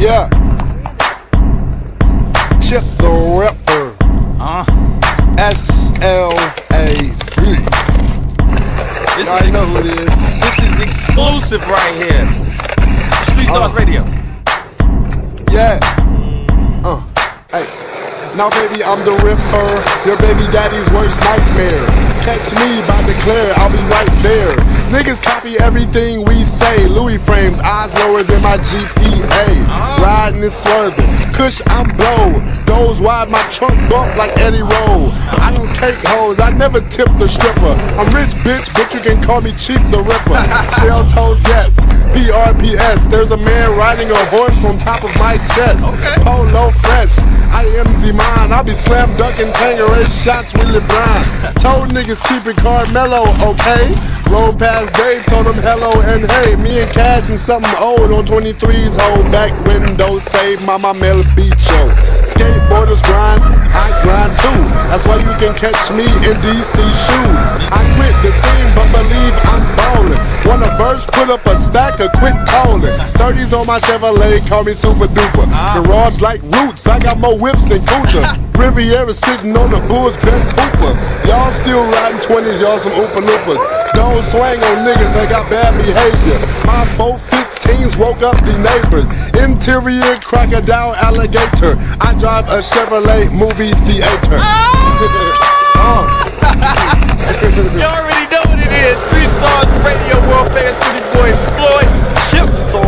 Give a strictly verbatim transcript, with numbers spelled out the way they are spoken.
Yeah. Chip the Ripper. Uh. S L A B. This I know who it is. This is exclusive right here. Street Stars uh. Radio. Yeah. Uh. Hey. Now baby, I'm the Ripper, your baby daddy's worst nightmare. Catch me by Declare, I'll be right there. Niggas copy everything we say. Louis frames, eyes lower than my G P A. Riding and swerving, Kush I'm blow. Goes wide, my trunk bump like Eddie Roll. I don't take hoes, I never tip the stripper. I'm rich bitch, but you can call me Cheap the Ripper. Shell toes, yes, P R P S. There's a man riding a horse on top of my chest. Okay. Polo fresh, I am Z-Man. I be slam dunking Tangeray shots with LeBron. Told niggas keep it Carmelo, okay? Roll past Dave, told him hello and hey. Me and Cash and something old on twenty-threes. Hold back windows, save Mama Mel Beach show. Skateboarders grind, I grind too. That's why you can catch me in D C shoes. I quit the team, but believe I'm ballin'. Want a verse, put up a stack or quit callin'. thirties on my Chevrolet, call me super duper. Garage like Roots, I got more whips than Kucha. Riviera sitting on the Bulls' best hooper. Y'all still riding twenties, y'all some Oopa Loopas. Don't swing on niggas that got bad behavior. My four fifteens woke up the neighbors. Interior crocodile alligator. I drive a Chevrolet movie theater. uh. You already know what it is. Street Stars Radio, world famous pretty boy Floyd, Chip the